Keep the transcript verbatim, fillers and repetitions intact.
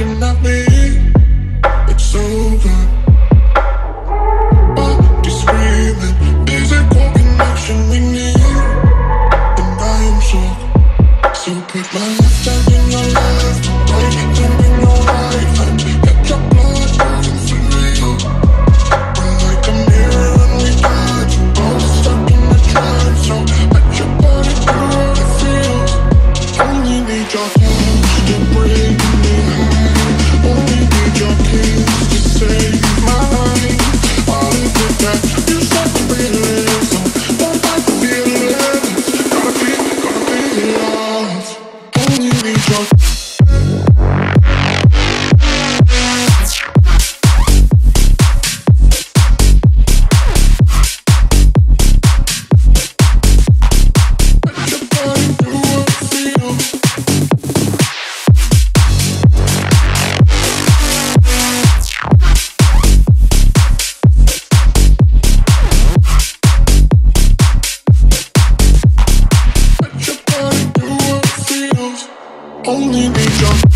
looking at me. It's over. Body screaming, physical connection we need, and I am shook. So put my left hand in your left, right hand in your right hand. Get your blood going through you. We're like a mirror and we got you both stuck in the trance. So let your body do what it feels. Only need your touch to bring me high. Only need your kiss to save my life. All of it that you start to feeling, so don't fight the feelings. Gotta be, gotta be lost. Only need your only need your